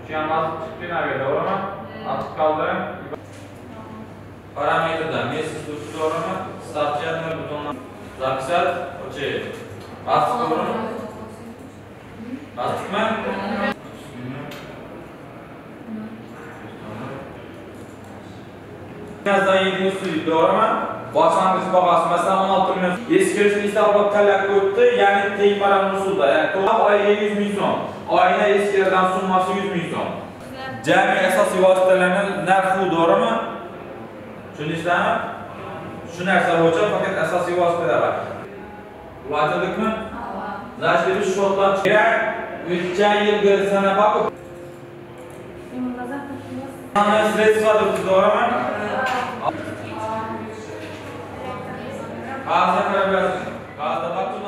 yanması çıktı nereye doğru mu? Açık kaldırın. Parametrden mesaj tuşu doğru mu? Start yanına butonuna zapisat okey. Bastık doğru mu? Bastık mı? Birazdan yediğiniz suyu doğru mu? Başlangıç bagası mesela 16 milyon. Eskirişini hesabı talep koydu. Yani tek paranın usulda. Yani toplam ayına 100 milyon. Ayına eskirden sunması 100 milyon. Cemi esas vasıtalarının nerfu doğru mu? Şunu işlemi? Şu nerse hoca fakat esas vasıtalar var. Ulaştırdık mı? Zaten biz şortlar çıkar. 3 yıl gerisine bakıp. Süresi vardır doğru mu? Ağzına kadar biraz. Ağzına bak.